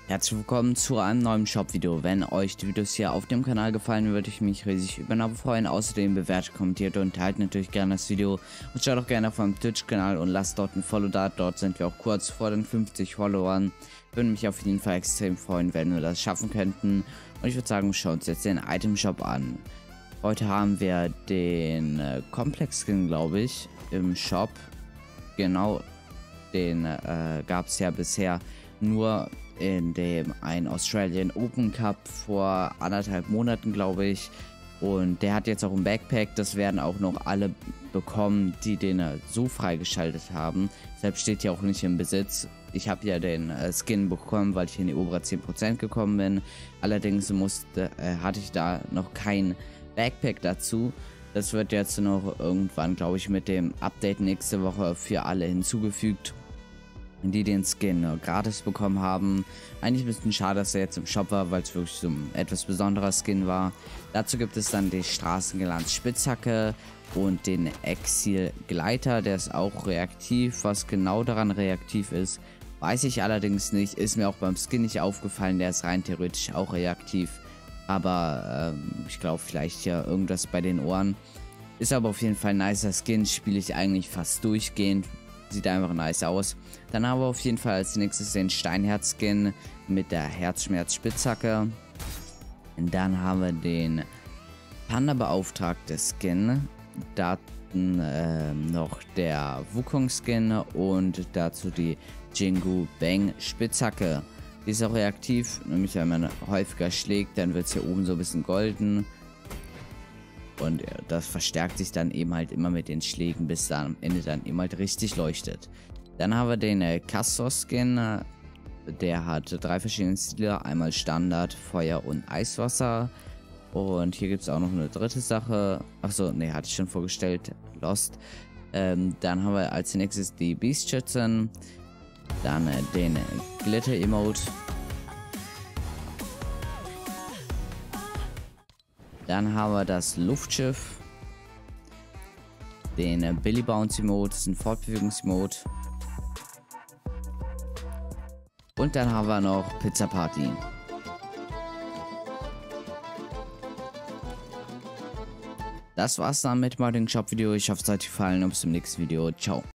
Herzlich willkommen zu einem neuen Shop-Video. Wenn euch die Videos hier auf dem Kanal gefallen, würde ich mich riesig über ein Abo freuen. Außerdem bewertet, kommentiert und teilt natürlich gerne das Video. Und schaut auch gerne auf meinem Twitch-Kanal und lasst dort ein Follow da. Dort sind wir auch kurz vor den 50 Followern. Würde mich auf jeden Fall extrem freuen, wenn wir das schaffen könnten. Und ich würde sagen, wir schauen uns jetzt den Item-Shop an. Heute haben wir den Komplex-Skin, glaube ich, im Shop. Genau, den gab es ja bisher nur in dem einen Australian Open Cup vor 1,5 Monaten, glaube ich. Und der hat jetzt auch ein Backpack. Das werden auch noch alle bekommen, die den so freigeschaltet haben. Deshalb steht ja auch nicht im Besitz. Ich habe ja den Skin bekommen, weil ich in die obere 10% gekommen bin. Allerdings hatte ich da noch kein Backpack dazu. Das wird jetzt noch irgendwann, glaube ich, mit dem Update nächste Woche für alle hinzugefügt, die den Skin gratis bekommen haben. Eigentlich ein bisschen schade, dass er jetzt im Shop war, weil es wirklich so ein etwas besonderer Skin war. Dazu gibt es dann die Straßenglanz Spitzhacke und den Exil Gleiter, der ist auch reaktiv. Was genau daran reaktiv ist, weiß ich allerdings nicht. Ist mir auch beim Skin nicht aufgefallen, der ist rein theoretisch auch reaktiv. Aber ich glaube vielleicht ja irgendwas bei den Ohren. Ist aber auf jeden Fall ein nicer Skin, spiele ich eigentlich fast durchgehend. Sieht einfach nice aus. Dann haben wir auf jeden Fall als nächstes den Steinherz-Skin mit der Herzschmerz-Spitzhacke. Dann haben wir den Panda-Beauftragte-Skin. Dann noch der Wukong-Skin und dazu die Jingu Bang Spitzhacke. Die ist auch reaktiv, nämlich wenn man häufiger schlägt, dann wird es hier oben so ein bisschen golden. Und das verstärkt sich dann eben halt immer mit den Schlägen, bis dann am Ende dann eben halt richtig leuchtet. Dann haben wir den Castor-Skin. Der hat 3 verschiedene Stile. Einmal Standard, Feuer und Eiswasser. Und hier gibt es auch noch eine dritte Sache. Achso, ne, hatte ich schon vorgestellt. Lost. Dann haben wir als nächstes die Beastschützen. Dann den Glitter-Emote. Dann haben wir das Luftschiff, den Billy Bounce Emote, das ist ein Fortbewegungs-Emote. Und dann haben wir noch Pizza Party. Das war's dann mit dem Shop Video. Ich hoffe, es hat euch gefallen und bis zum nächsten Video. Ciao.